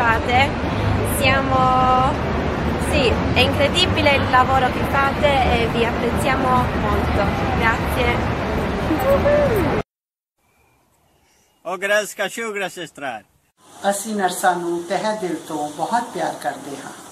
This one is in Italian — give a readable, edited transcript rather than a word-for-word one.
fate. Sì, è incredibile il lavoro che fate e vi apprezziamo molto. Grazie. Ogras ka shukra sister। ਅਸੀਂ ਨਰਸਾਂ ਨੂੰ ਤਹਿ ਦਿਲ ਤੋਂ ਬਹੁਤ ਪਿਆਰ ਕਰਦੇ ਹਾਂ।